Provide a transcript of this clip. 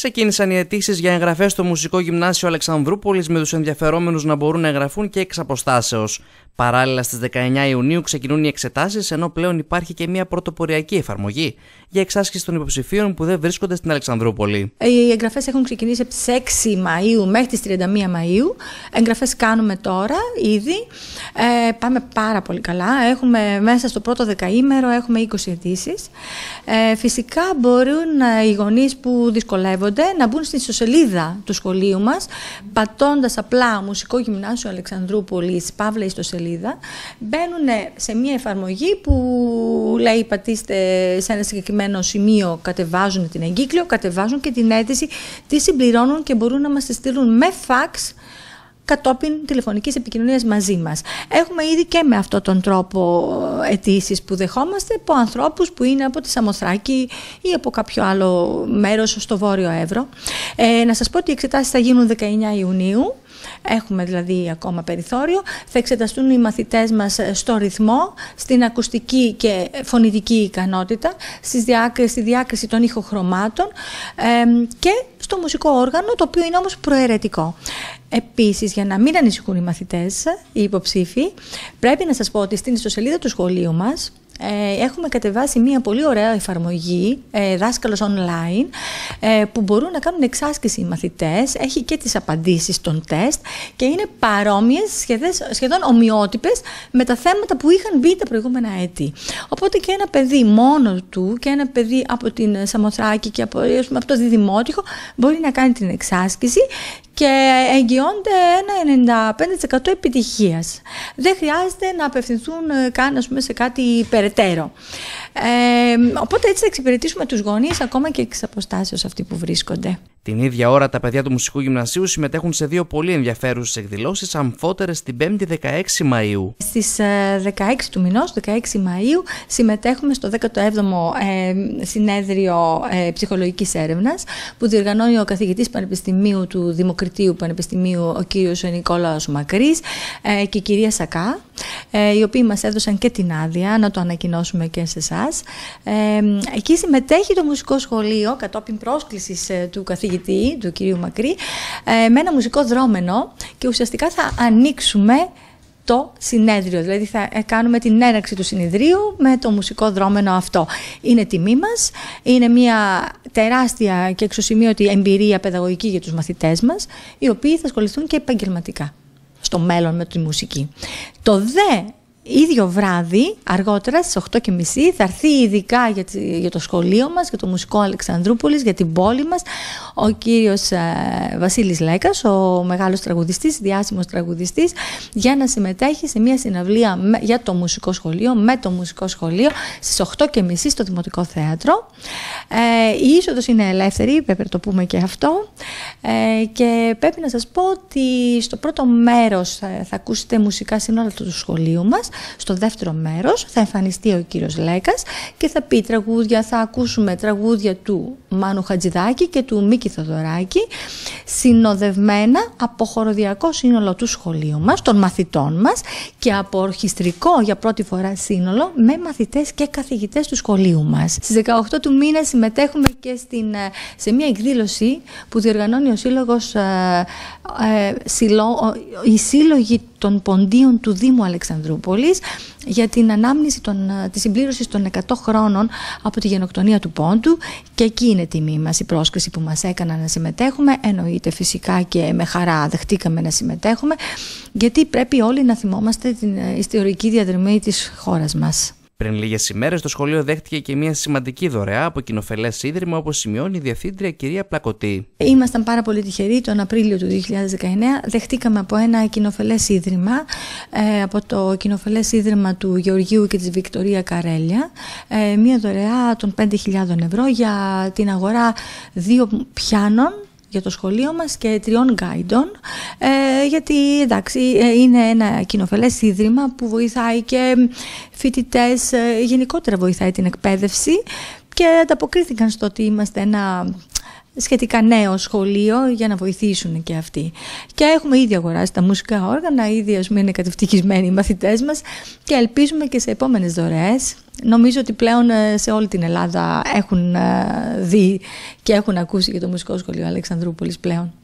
Ξεκίνησαν οι αιτήσεις για εγγραφές στο Μουσικό Γυμνάσιο Αλεξανδρούπολης, με τους ενδιαφερόμενους να μπορούν να εγγραφούν και εξ αποστάσεως. Παράλληλα, στις 19 Ιουνίου ξεκινούν οι εξετάσεις, ενώ πλέον υπάρχει και μια πρωτοποριακή εφαρμογή για εξάσκηση των υποψηφίων που δεν βρίσκονται στην Αλεξανδρούπολη. Οι εγγραφές έχουν ξεκινήσει από τις 6 Μαΐου μέχρι τις 31 Μαΐου. Εγγραφές κάνουμε τώρα ήδη. Πάμε πάρα πολύ καλά. Έχουμε μέσα στο πρώτο δεκαήμερο έχουμε 20 αιτήσεις. Φυσικά μπορούν οι γονείς που δυσκολεύονται να μπουν στην ιστοσελίδα του σχολείου μας, πατώντας απλά Μουσικό Γυμνάσιο Αλεξανδρούπολης, παύλα ιστοσελίδα. Μπαίνουν σε μια εφαρμογή που λέει πατήστε σε ένα συγκεκριμένο σημείο, κατεβάζουν την εγκύκλιο, κατεβάζουν και την αίτηση, τη συμπληρώνουν και μπορούν να μας τη στείλουν με φαξ κατόπιν τηλεφωνικής επικοινωνίας μαζί μας. Έχουμε ήδη και με αυτόν τον τρόπο αιτήσεις που δεχόμαστε από ανθρώπους που είναι από τη Σαμοθράκη ή από κάποιο άλλο μέρος στο Βόρειο Εύρο. Να σας πω ότι οι εξετάσεις θα γίνουν 19 Ιουνίου. Έχουμε δηλαδή ακόμα περιθώριο. Θα εξεταστούν οι μαθητές μας στο ρυθμό, στην ακουστική και φωνητική ικανότητα, στη διάκριση των ηχοχρωμάτων και στο μουσικό όργανο, το οποίο είναι όμως προαιρετικό. Επίσης, για να μην ανησυχούν οι μαθητές, οι υποψήφοι, πρέπει να σας πω ότι στην ιστοσελίδα του σχολείου μας έχουμε κατεβάσει μια πολύ ωραία εφαρμογή, δάσκαλος online, που μπορούν να κάνουν εξάσκηση οι μαθητές. Έχει και τις απαντήσεις των τεστ και είναι παρόμοιες, σχεδόν ομοιότυπες με τα θέματα που είχαν μπει τα προηγούμενα έτη. Οπότε και ένα παιδί μόνο του και ένα παιδί από την Σαμοθράκη και από το Διδημότυχο μπορεί να κάνει την εξάσκηση και εγγυώνται ένα 95% επιτυχίας. Δεν χρειάζεται να απευθυνθούν καν, ας πούμε, σε κάτι περαιτέρω. Οπότε έτσι θα εξυπηρετήσουμε τους γονείς ακόμα και εξ αποστάσεως αυτοί που βρίσκονται. Την ίδια ώρα τα παιδιά του Μουσικού Γυμνασίου συμμετέχουν σε δύο πολύ ενδιαφέρουσες εκδηλώσεις αμφότερες την 5η 16 Μαΐου. Στις 16 του μηνός, 16 Μαΐου, συμμετέχουμε στο 17ο συνέδριο ψυχολογικής έρευνας που διοργανώνει ο καθηγητής Πανεπιστημίου του Δημοκριτίου Πανεπιστημίου, ο κύριος Νικόλαος Μακρύς και η κυρία Σακά, οι οποίοι μας έδωσαν και την άδεια να το ανακοινώσουμε και σε εσάς. Εκεί συμμετέχει το Μουσικό Σχολείο κατόπιν πρόσκλησης του καθηγητή, του κυρίου Μακρύ, με ένα μουσικό δρόμενο και ουσιαστικά θα ανοίξουμε το συνέδριο, δηλαδή θα κάνουμε την έναρξη του συνεδρίου με το μουσικό δρόμενο αυτό. Είναι τιμή μας, είναι μια τεράστια και εξωσημείωτη εμπειρία παιδαγωγική για τους μαθητές μας, οι οποίοι θα ασχοληθούν και επαγγελματικά στο μέλλον με τη μουσική. Το ίδιο βράδυ, αργότερα στις 8:30, θα έρθει ειδικά για το σχολείο μας, για το Μουσικό Αλεξανδρούπολης, για την πόλη μας, ο κύριος Βασίλης Λέκας, ο μεγάλος τραγουδιστής, διάσημος τραγουδιστής, για να συμμετέχει σε μια συναυλία για το μουσικό σχολείο, με το μουσικό σχολείο, στις 8:30 στο Δημοτικό Θέατρο. Η είσοδος είναι ελεύθερη, πρέπει να το πούμε και αυτό. Και πρέπει να σας πω ότι στο πρώτο μέρος θα ακούσετε μουσικά σύνολα του σχολείου μας. Στο δεύτερο μέρος θα εμφανιστεί ο κύριος Λέκας και θα πει τραγούδια, θα ακούσουμε τραγούδια του Μάνου Χατζηδάκη και του Μίκη Θοδωράκη, συνοδευμένα από χοροδιακό σύνολο του σχολείου μας, των μαθητών μας, και από ορχιστρικό για πρώτη φορά σύνολο με μαθητές και καθηγητές του σχολείου μας. Στις 18 του μήνα συμμετέχουμε και σε μια εκδήλωση που διοργανώνει ο Σύλλογος, οι Σύλλογοι των Ποντίων του Δήμου Αλεξανδρούπολης, για την ανάμνηση της συμπλήρωσης των 100 χρόνων από τη γενοκτονία του Πόντου, και εκεί είναι τιμή μας η πρόσκληση που μας έκαναν να συμμετέχουμε. Εννοείται φυσικά και με χαρά δεχτήκαμε να συμμετέχουμε, γιατί πρέπει όλοι να θυμόμαστε την ιστορική διαδρομή της χώρας μας. Πριν λίγες ημέρες το σχολείο δέχτηκε και μια σημαντική δωρεά από κοινοφελές ίδρυμα, όπως σημειώνει η διευθύντρια κυρία Πλακωτή. Ήμασταν πάρα πολύ τυχεροί. Τον Απρίλιο του 2019 δεχτήκαμε από ένα κοινοφελές ίδρυμα, από το κοινοφελές ίδρυμα του Γεωργίου και της Βικτωρία Καρέλια, μια δωρεά των 5.000 ευρώ για την αγορά 2 πιάνων για το σχολείο μας και 3 γκάιντων, γιατί εντάξει, είναι ένα κοινοφελές ίδρυμα που βοηθάει και φοιτητές, γενικότερα βοηθάει την εκπαίδευση, και ανταποκρίθηκαν στο ότι είμαστε ένα σχετικά νέο σχολείο για να βοηθήσουν και αυτοί. Και έχουμε ήδη αγοράσει τα μουσικά όργανα, ήδη ας πούμε είναι κατευτυχισμένοι οι μαθητές μας και ελπίζουμε και σε επόμενες δωρεές. Νομίζω ότι πλέον σε όλη την Ελλάδα έχουν δει και έχουν ακούσει για το Μουσικό Σχολείο Αλεξανδρούπολης πλέον.